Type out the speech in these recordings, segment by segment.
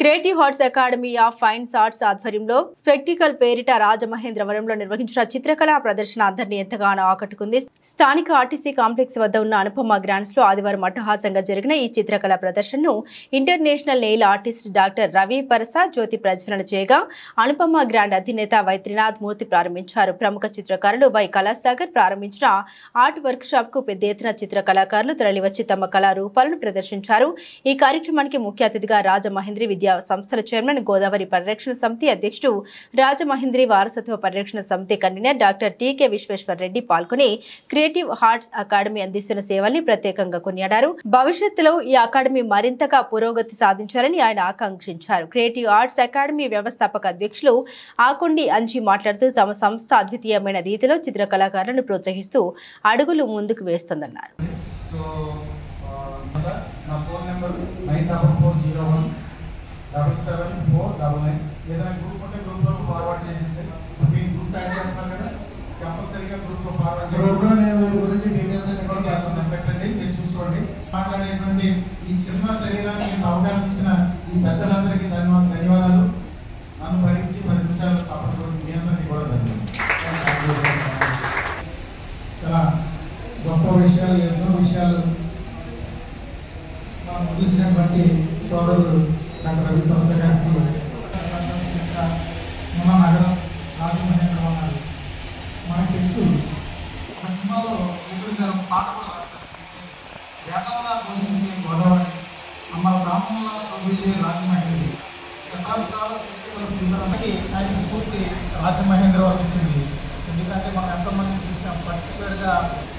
Creative arts academy of fine arts ఆధ్వర్యంలో spectacle పేరిట రాజమహేంద్రవరంలో నిర్వహించిన చిత్రకళా ప్రదర్శన అందరినీ ఎంతగానో ఆకట్టుకుంది. స్థానిక ఆర్టీసీ కాంప్లెక్స్ వద్ద ఉన్న అనుపమ గ్రాండ్స్ లో ఆదివారం అట్టహాసంగా జరిగిన ఈ చిత్రకళా ప్రదర్శనను international nail artist doctor Ravi Prasad జ్యోతి ప్రజ్వలన చేయగా అనుపమ గ్రాండ్ అధినేత వై త్రినాథ్ మూర్తి ప్రారంభించారు. ప్రముఖ చిత్రకారులు వై కళాసాగర్ ప్రారంభించిన ఆర్ట్ వర్క్ షాప్ కు పెద్ద ఎత్తున చిత్రకళాకారులు తరలివచ్చి తమ కళా రూపాలను ప్రదర్శించారు. ఈ కార్యక్రమానికి ముఖ్య అతిథిగా రాజమహేంద్రి విద్యా సంస్థల చైర్మన్ గోదావరి పరిరక్షణ సమితి అధ్యక్షుడు రాజమహేంద్రి వారసత్వ పరిరక్షణ సమితి convener doctor TK Vishweshwar Reddy పాల్గొని క్రియేటివ్ ఆర్ట్స్ అకాడమీ అందిస్తున్న సేవల్ని ప్రత్యేకంగా కొనియాడారు. భవిష్యత్తులో ఈ అకాడమీ మరింతగా పురోగతి సాధించాలని ఆయన ఆకాంక్షించారు. క్రియేటివ్ ఆర్ట్స్ అకాడమీ వ్యవస్థాపక అధ్యక్షులు ఆకొండి అంజీ మాట్లాడుతూ తమ సంస్థ అద్వితీయమైన రీతిలో చిత్రకళాకారులను ప్రోత్సహిస్తూ అడుగులు ముందుకు వేస్తుందన్నారు. ఏదైనా గ్రూప్ ఉంటే గ్రూప్ లో ఫార్వర్డ్ చేసేస్తే మీ గ్రూప్ యాడ్ చేస్తున్నారు కదా, కంపల్సరీగా గ్రూప్ లో ఫార్వర్డ్ పెట్టండి, మీరు చూసుకోండి. మాట్లాడేటువంటి ఈ చిన్న శరీరానికి అవకాశం ఇచ్చిన ఈ పెద్దలందరికీ ధన్యవాదాలు. నన్ను భరించి 10 నిమిషాలు తప్పకుండా మీ అందరికీ కూడా ధన్యవాదాలు. చాలా గొప్ప విషయాలు, ఎన్నో విషయాలు మనం ముగించినటువంటి సోదరులు డాక్టర్ రవి ప్రసాద్ గారికి మన నగరం రాజమహేంద్రవరం గారు మనకు తెలుసు. ఆ సినిమాలో ఎదురు గారు పాట కూడా రాస్తారు. వేదంలా పోషించే గోదావరి అమ్మల గ్రామంలో శోభించే రాజమహేంద్రి శతాబ్దాల సుందరానికి ఆయన స్ఫూర్తి రాజమహేంద్రవరం ఇచ్చింది. ఎందుకంటే మనం ఎంతోమందిని చూసాం. పర్టికులర్గా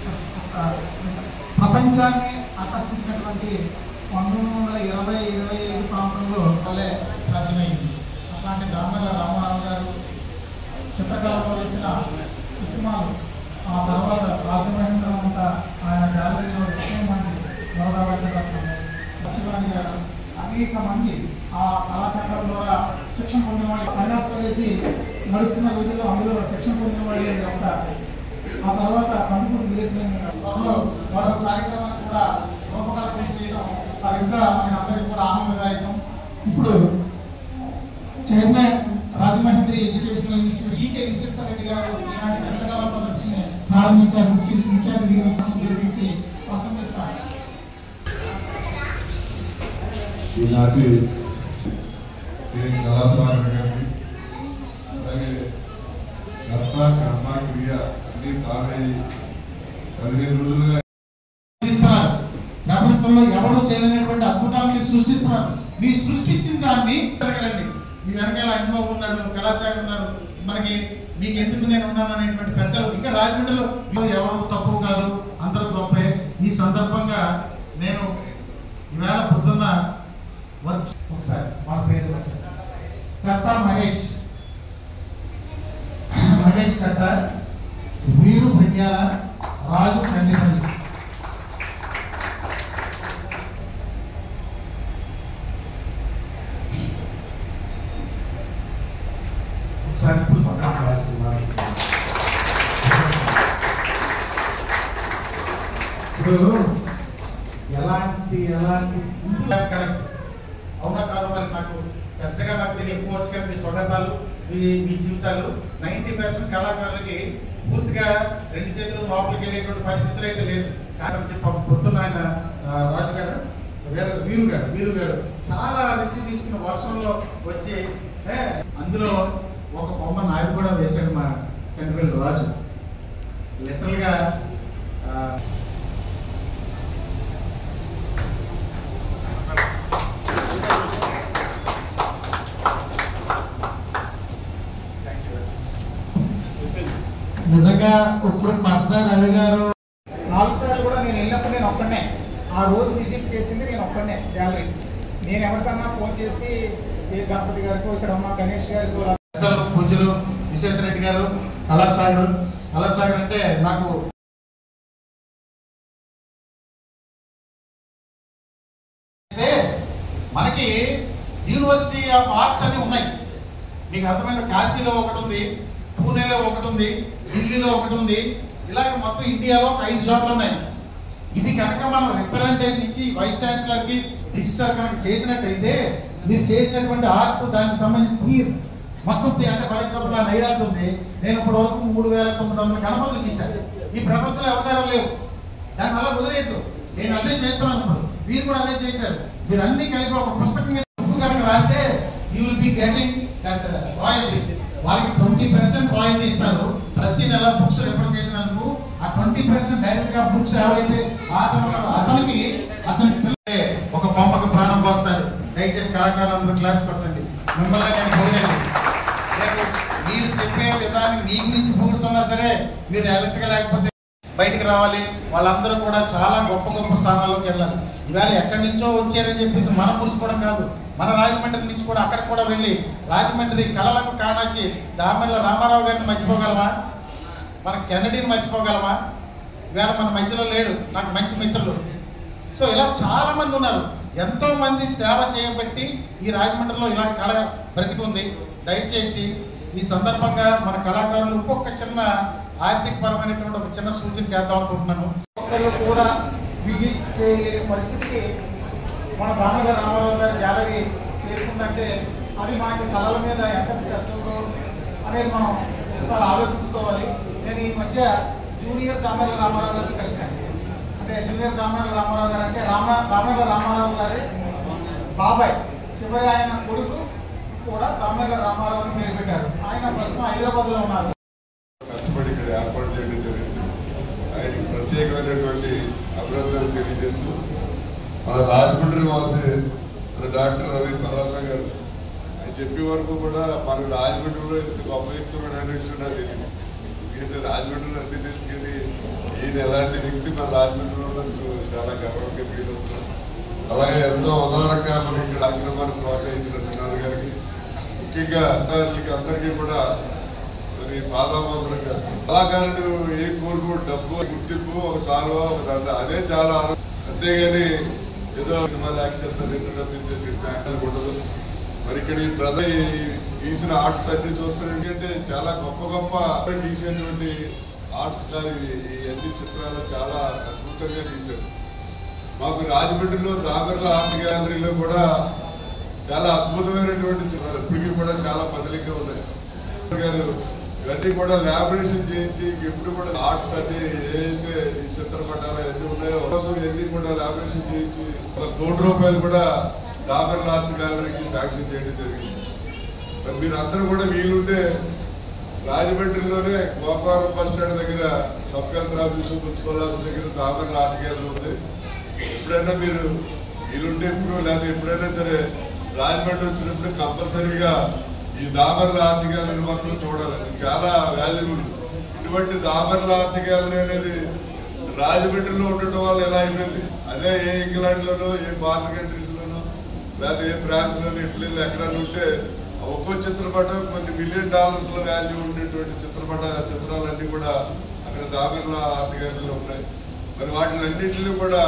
ప్రపంచాన్ని ఆకర్షించినటువంటి 1920-25 ప్రాంతంలో వల్లే సాధ్యమైంది. అట్లాంటి దామర రామారావు గారు చిత్రకళలో వేసిన సినిమాలు ఆ తర్వాత రాజమహేంద్రం అంతా ఆయన గ్యాలరీలో ఎంతో మంది గోదావరి లక్ష్మణ్ గారు అనేక మంది ఆ కళాకేంద్రం ద్వారా శిక్షణ పొందిన వాళ్ళు ఫైనాన్స్ కాలేజీ నడుస్తున్న రోజుల్లో అందులో శిక్షణ పొందిన వాళ్ళు అంతా. ఆ తర్వాత కందుకూరు విలేజ్లో మరో కార్యక్రమాన్ని కూడా రూపకల్పన చేయడం ఇంకా మన అందరికీ కూడా ఆనందదాయకం. ఇప్పుడు chairman Rajamahendri educational institute EK Vishweshwara Reddy గారు ఇలాంటి చిత్రకళా ప్రదర్శనని ప్రారంభించారు. ముఖ్య అతిథిగా ఉద్దేశించి ప్రసంగిస్తారు. ఈనాటి కళాశాల గారికి అలాగే కర్త కర్మ క్రియ అన్ని తానే 15 రోజులుగా ప్రభుత్వంలో ఎవరు చేయలేనటువంటి అద్భుతాలు మీరు సృష్టిస్తున్నారు. మీరు సృష్టించిన దాన్ని జరగలండి. మీ వెనకాల అనుభవం ఉన్నాడు, కళాశాల ఉన్నారు, మనకి మీకు ఎందుకు నేను ఉన్నాను అనేటువంటి పెద్దలు ఇంకా రాజమండ్రిలో ఎవరు తక్కువ కాదు, అందరూ గొప్పే. ఈ సందర్భంగా నేను ఈవేళ పొద్దున్న వర్క్ ఒకసారి మన పేరు కర్త మహేష్ కర్త వీరు ప్రజ్ఞాల రాజు కందిపల్లి. ఇప్పుడు ఎలాంటి కరెక్ట్ అవునా కాదు మరి నాకు పెద్దగా నాకు తెలియకపోవచ్చు. కానీ మీ స్వగతాలు మీ జీవితాలు 90% కళాకారులకి పూర్తిగా 2 చేతులు లోపలికి వెళ్ళేటువంటి పరిస్థితులు అయితే లేదు. కాబట్టి పొద్దున్న ఆయన రాజు గారు వీరు గారు చాలా రిస్క్ తీసుకున్న వర్షంలో వచ్చి అందులో ఒక బొమ్మ నాయకు కూడా వేశాడు మా కంటిపల్లి రాజు. లిటరల్గా నిజంగా ఇప్పుడు పర్సన్ రవి గారు 4 సార్లు కూడా నేను వెళ్ళినప్పుడు నేను ఒక్కడనే ఆ రోజు విజిట్ చేసింది నేను ఒక్కడనే గ్యాలరీ. నేను ఎవరికన్నా ఫోన్ చేసి ఏ గణపతి గారికి ఇక్కడ ఉన్న గణేష్ గారికి పూజలు విశ్వేశ్వర రెడ్డి గారు కళాసాగర్ అంటే నాకు మనకి యూనివర్సిటీ ఆఫ్ ఆర్ట్స్ అని ఉన్నాయి. మీకు అర్థమైన కాశీలో ఒకటి ఉంది, పూణేలో ఒకటి ఉంది, ఢిల్లీలో ఒకటి ఉంది, ఇలాగ మొత్తం ఇండియాలో 5 చోట్ల ఉన్నాయి. ఇది కనుక మనం రిప్రజెంటేషన్ ఇచ్చి వైస్ ఛాన్సలర్ కి రిజిస్టర్ కనుక చేసినట్టయితే మీరు చేసినటువంటి ఆర్ట్ దానికి సంబంధించి థీమ్ మొత్తం అంటే ఫర్ ఎగ్జాంపుల్ నా నైరాట్ ఉంది, నేను ఇప్పుడు వరకు 3,900 గణపతులు గీశాను. ఈ ప్రపంచంలో అవసరం లేవు, దాని వల్ల వదిలేదు. నేను అదే చేస్తున్నాను, ఇప్పుడు మీరు కూడా అదే చేశారు. మీరు అన్ని కలిపి ఒక పుస్తకం కనుక రాస్తే you will be getting that royalty. వాళ్ళకి 20% రాయల్టీ ఇస్తారు ప్రతి నెల బుక్స్ రిఫర్ చేసినందుకు. ఆ 20% డైరెక్ట్ గా బుక్స్ ఎవరైతే అతనికి ఒక బొమ్మకు ప్రాణం పోస్తాడు. దయచేసి కళాకారులందరూ క్లాస్ కొట్టండి. మిమ్మల్ని నేను పోలేదు. మీరు చెప్పే విధానం మీ గురించి పొగుడుతున్నా సరే మీరు ఎలక్ట్గా లేకపోతే బయటికి రావాలి. వాళ్ళందరూ కూడా చాలా గొప్ప గొప్ప స్థానాల్లోకి వెళ్ళాలి. ఇవాళ ఎక్కడి నుంచో వచ్చారని చెప్పేసి మనం మురుసుకోవడం కాదు, మన రాజమండ్రి నుంచి కూడా అక్కడికి కూడా వెళ్ళి రాజమండ్రి కళలకు కానొచ్చి దామెల్ల రామారావు గారిని మర్చిపోగలమా? మన కెన్నడీని మర్చిపోగలమా? ఇవాళ మన మధ్యలో లేడు, నాకు మంచి మిత్రులు. సో ఇలా చాలా మంది ఉన్నారు, ఎంతో మంది సేవ చేయబట్టి ఈ రాజమండ్రిలో ఇలా కళ బ్రతికుంది. దయచేసి ఈ సందర్భంగా మన కళాకారులు ఇంకొక చిన్న ఆర్థిక పరమైనటువంటి ఒక చిన్న సూచన చేద్దాం అనుకుంటున్నాను. ఒక్కళ్ళు కూడా విజిట్ చేయలేని పరిస్థితికి మన దామోదర రామారావు గారి గ్యాలరీ చేరుకుందంటే అది మనకి కళల మీద ఎంత శ్రద్ధ అనేది మనం ఒకసారి ఆలోచించుకోవాలి. నేను ఈ మధ్య జూనియర్ దామోదర రామారావు గారిని కలిశాను. అంటే జూనియర్ దామోదర రామారావు గారు అంటే దామోదర రామారావు గారి బాబాయ్, చివరి ఆయన కొడుకు కూడా దామోదర రామారావు పేరు పెట్టారు. ఆయన ప్రస్తుతం హైదరాబాద్ లో ఉన్నారు. కష్టపడి ఇక్కడ ఏర్పాటు చేయడం జరిగింది. ఆయనకి ప్రత్యేకమైనటువంటి అభినందనలు తెలియజేస్తూ మన రాజమండ్రి వాసి డాక్టర్ రవి పరాస గారు ఆయన చెప్పే వరకు కూడా మన రాజమండ్రిలో ఇంత గొప్ప వ్యక్తి డైరెక్షన్ ఉన్నది. ఎందుకంటే రాజమండ్రిలో అన్ని తెలుసు, కానీ ఈయన ఎలాంటి వ్యక్తి మన రాజమండ్రిలో ఉన్నందుకు చాలా గర్వంగా ఫీల్ అవుతున్నాం. అలాగే ఎంతో ఉదారంగా మనకి ఇక్కడ కార్యక్రమాన్ని ప్రోత్సహించిన చిన్నారు గారికి, ముఖ్యంగా అందరికీ కూడా మరి పాదాబంధనం చేస్తాం. కళాకారుడు ఏం కోరుకో డబ్బు, గుర్తింపు, ఒక సాల్వా, ఒక దండ, అదే చాలా. అంతేగాని ఏదో సినిమాలు యాక్ట్ చేస్తారు, ఎంత డబ్బు ఇచ్చేసి బ్యాంకులకు ఉండదు. మరి ఇక్కడ ఈ బ్రదర్ గీసిన ఆర్ట్స్ అన్ని చూస్తారు. ఎందుకంటే చాలా గొప్ప గొప్ప గీసేటువంటి ఆర్ట్స్ కానీ ఈ అన్ని చిత్రాలు చాలా అద్భుతంగా గీశారు. మాకు రాజమండ్రిలో దామర్ల ఆర్ట్ గ్యాలరీలో కూడా చాలా అద్భుతమైనటువంటి చిత్రాలు ఇప్పటికీ కూడా చాలా బదిలీగా ఉన్నాయి. గారు ఇవన్నీ కూడా లాబరేషన్ చేయించి ఎప్పుడు కూడా ఆర్ట్స్ అన్ని ఏదైతే ఈ చిత్రపటాలు అన్ని ఉన్నాయో కోసం ఇవన్నీ కూడా లాబరేషన్ చేయించి ₹1 కోటి కూడా దామర్ల ఆర్ట్ గ్యాలరీకి శాంక్షన్ చేయడం జరిగింది. మీరు అందరూ కూడా వీలుంటే రాజమండ్రిలోనే గోపాలం బస్ స్టాండ్ దగ్గర sub collector office, municipal office దగ్గర దామర్ల ఆర్ట్ గ్యాలరీ ఉంది. ఎప్పుడైనా మీరు వీలుంటే ఎప్పుడు లేదా ఎప్పుడైనా సరే రాజమండ్రి వచ్చినప్పుడు కంపల్సరీగా ఈ దామర్ల ఆర్ట్ గ్యాలరీ మాత్రం చూడాలి. చాలా వాల్యుబుల్. ఇటువంటి దామర్ల ఆర్ట్ గ్యాలరీ అనేది రాజమండ్రిలో ఉండటం వల్ల ఎలా అయిపోయింది, అదే ఏ ఇంగ్లాండ్లోనో ఏ ఫారిన్ కంట్రీస్లోనో లేదా ఏ ఫ్రాన్స్లోనో ఇటలీలో ఎక్కడైనా ఉంటే ఒక్కో చిత్రపటం కొన్ని $1 మిలియన్ వాల్యూ ఉండేటువంటి చిత్రాలన్నీ కూడా అక్కడ దామర్ల ఆర్ట్ గ్యాలరీలో ఉన్నాయి. మరి వాటిలన్నింటినీ కూడా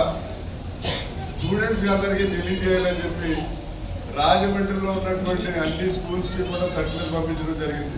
స్టూడెంట్స్ అందరికీ తెలియజేయాలని చెప్పి రాజమండ్రిలో ఉన్నటువంటి అన్ని స్కూల్స్ కి కూడా సర్క్యులర్ పంపించడం జరిగింది.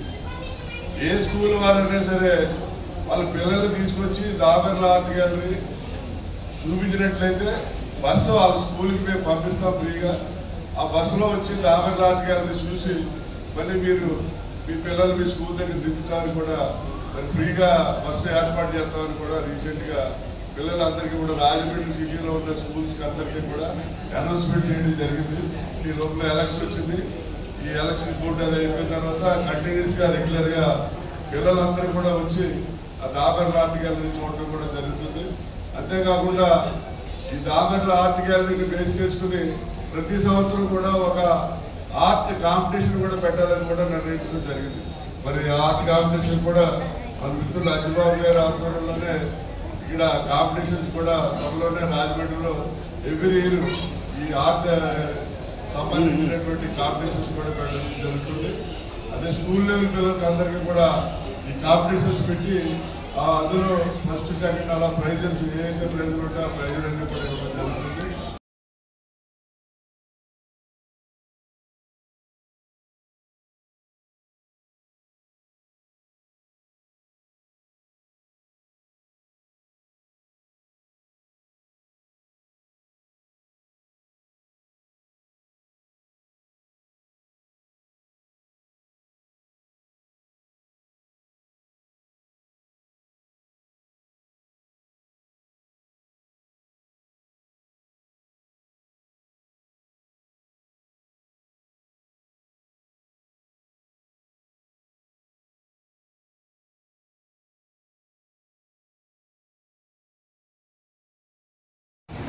ఏ స్కూల్ వారైనా సరే వాళ్ళ పిల్లలు తీసుకొచ్చి దామర్ల ఆర్ట్ గ్యాలరీ చూపించినట్లయితే బస్సు వాళ్ళ స్కూల్కి మేము పంపిస్తాం ఫ్రీగా. ఆ బస్సులో వచ్చి దామర్ల ఆర్ట్ గ్యాలరీ చూసి మళ్ళీ మీరు మీ పిల్లలు మీ స్కూల్ దగ్గర దింపుతామని కూడా మరి ఫ్రీగా బస్సు ఏర్పాటు చేస్తామని కూడా రీసెంట్గా పిల్లలందరికీ కూడా రాజమండ్రి సిటీలో ఉన్న స్కూల్స్కి అందరికీ కూడా అనౌన్స్మెంట్ చేయడం జరిగింది. ఈ లోపల ఎలక్షన్ వచ్చింది. ఈ ఎలక్షన్ కోర్టు అది అయిపోయిన తర్వాత కంటిన్యూస్గా రెగ్యులర్గా పిల్లలందరూ కూడా వచ్చి ఆ దామర్ల ఆర్ట్ గ్యాలరీ చూడటం కూడా జరుగుతుంది. అంతేకాకుండా ఈ దామర్ల ఆర్ట్ గ్యాలరీని బేస్ చేసుకుని ప్రతి సంవత్సరం కూడా ఒక ఆర్ట్ కాంపిటీషన్ కూడా పెట్టాలని కూడా నిర్ణయించడం జరిగింది. మరి ఆర్ట్ కాంపిటీషన్ కూడా మన మిత్రులు అజ్జిబాబు గారి ఆధ్వర్యంలోనే ఇక్కడ కాంపిటీషన్స్ కూడా త్వరలోనే రాజమండ్రిలో ఎవ్రీ ఇయర్ ఈ ఆర్ట్ సంబంధించినటువంటి కాంపిటీషన్స్ కూడా పెట్టడం జరుగుతుంది. అదే స్కూల్ లెవెల్ పిల్లలకి అందరికీ కూడా ఈ కాంపిటీషన్స్ పెట్టి అందులో ఫస్ట్ సెకండ్ అలా ప్రైజెస్ ఏదైతే ప్రైజులు ఉంటే ఆ ప్రైజులన్నీ కూడా ఇవ్వడం జరుగుతుంది.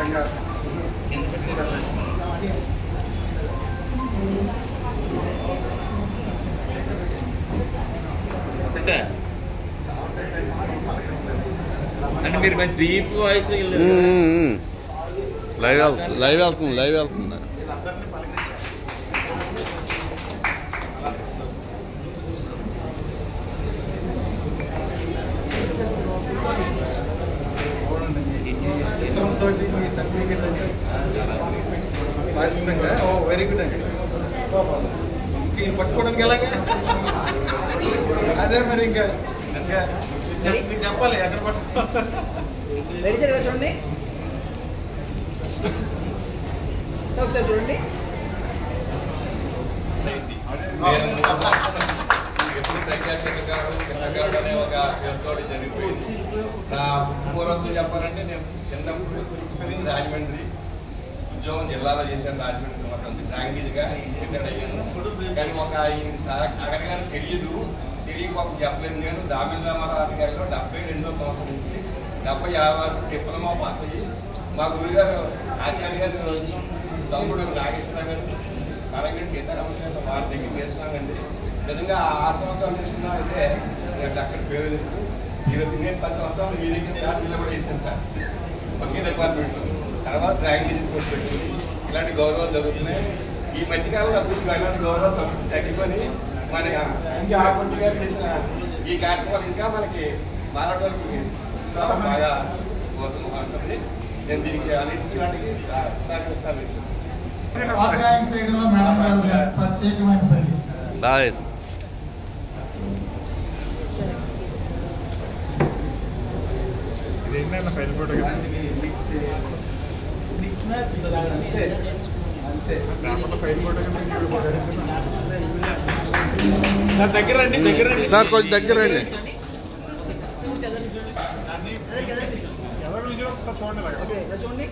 ప్రత్యేకంగా అంటే మీరు మంచి డీప్ వాయిస్ లైవ్ వెళ్తుంది వెరీ గుడ్ అండి పట్టుకోవడానికి ఎలాగే అదే మరి ఇంకా మీకు చెప్పాలి ఎక్కడ పట్టుకో చూడండి ఒకసారి చూడండి ఎప్పుడు ప్రఖ్యాత అనే ఒక చోట జరిగిపోయింది. నా పూర్వసం చెప్పాలంటే నేను చిన్నప్పుడు పెరిగింది రాజమండ్రి, ఉద్యోగం జిల్లాలో చేశాను. రాజమండ్రి మొత్తం లాంగ్వేజ్గా రిటైర్డ్ అయ్యాను. కానీ ఒక అక్కడిగా తెలియక ఒక చెప్పలేదు. నేను దామిల్ రామారావు గారిలో 72వ సంవత్సరం నుంచి 76 వరకు డిప్లొమా పాస్ అయ్యి మా గురుగారు ఆచార్య గారు తమ్ముడు నాగేశ్వర గారు కరంగడి సీతారామన్ గారు వారి దగ్గర నేర్చుకున్నానండి. నిజంగా 6 సంవత్సరాలు నేర్చుకున్నా అయితే ఇంకా చక్కటి పేరు తెస్తూ ఈరోజు నేను 10 సంవత్సరాలు మీ దగ్గర వీళ్ళు కూడా చేశాను సార్ ఒకే డిపార్ట్మెంట్లో. తర్వాత లాంగ్వేజ్ కోర్స్ పెట్టుకుని ఇలాంటి గౌరవాలు జరుగుతున్నాయి. ఈ మధ్యకాలంలో అభివృద్ధి ఇలాంటి గౌరవాలు తగ్గిపోయి మన ఇంకా ఆకుంటి గారు చేసిన ఈ కార్యక్రమాలు ఇంకా మనకి మానవులకి విశ్వాసం బాగా ఉంటుంది. నేను దీనికి అన్నింటికి ఇలాంటికి సహకరిస్తాను. ప్రత్యేకమైన సర్వీస్ ఇదేంటన్నా ఫైల్ ఫోటో అంతే అంతే ఫైల్ ఫోటో సార్ దగ్గర రండి సార్ కొంచెం దగ్గర రండి. చూడండి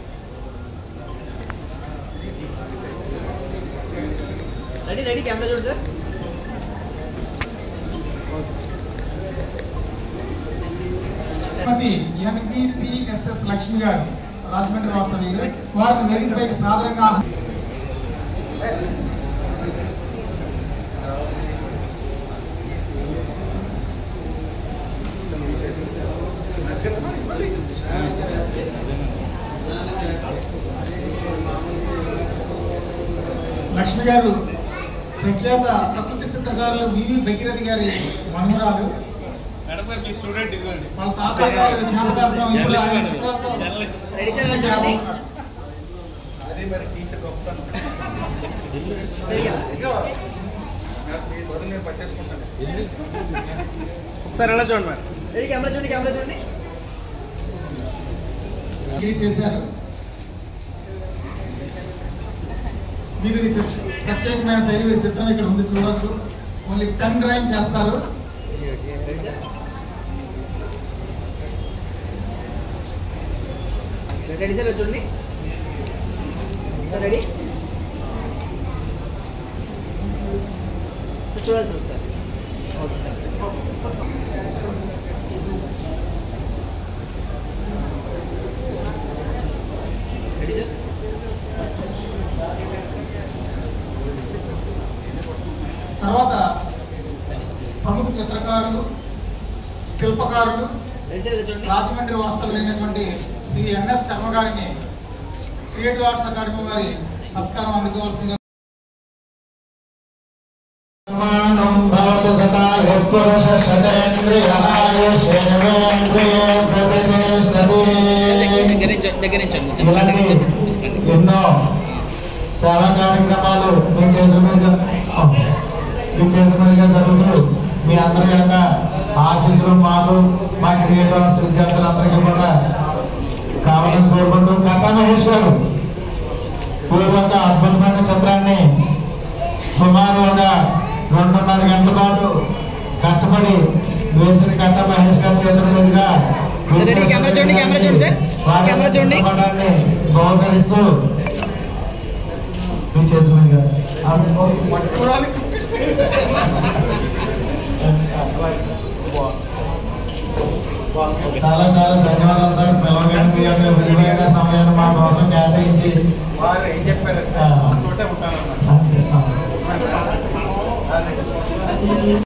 రెడీ కెమెరా చూడు సార్. NPPSS లక్ష్మి గారు రాజమండ్రి వాస్తవ్యులు వారిని వేదికపైకి సాదరంగా లక్ష్మి గారు ప్రఖ్యాత ప్రకృతి చిత్రకారులు వివి భగీరథి గారి మనవరాలు. వాళ్ళ తాతయ్య గారి జ్ఞాపకార్థం ఇప్పుడు ఆయన చిత్రాలతో అదే మరి టీచర్ గొప్పతనం. నేను పట్టేసుకుంటాను ఒకసారి ఎలా చూడండి మేడం. రెడీ కెమెరా చూడండి ఇది చేశారు. మీకు ఇది ప్రత్యేకమైన శైలి వీరి చిత్రం ఇక్కడ ఉంది చూడవచ్చు. ఓన్లీ పెన్ డ్రాయింగ్ చేస్తారు. రెడీ సార్ చూడండి రెడీ చూడాలి సార్ సార్ రెడీ సార్. తర్వాత ప్రముఖ చిత్రకారులు శిల్పకారులు రాజమండ్రి వాస్తవులైనటువంటి శ్రీ NS శర్మ గారిని క్రియేటివ్ ఆర్ట్స్ అకాడమీ వారి సత్కారం అందుకోవాల్సిందిగా ఎన్నో సేవా కార్యక్రమాలు మీ చేతుల మీదుగా జరుగుతూ మీ అందరి యొక్క ఆశీస్సులు మాకు మా క్రియేటర్స్ విద్యార్థులందరికీ కూడా కావాలని కోరుకుంటూ కట్టా మహేష్ గారు ఈ యొక్క అద్భుతమైన చిత్రాన్ని సుమారు ఒక 2.5 గంటల పాటు కష్టపడి వేసిన కట్టా మహేష్ గారి చేతుల మీదుగా బహుకరిస్తూ మీ చేతుల మీదుగా చాలా చాలా ధన్యవాదాలు సార్. పిలవగానే మీ యొక్క విలువైన సమయాన్ని మా కోసం కేటాయించి వారు ఏం చెప్పారు ఆ. తోటే ఉంటానన్నారు. అంతే.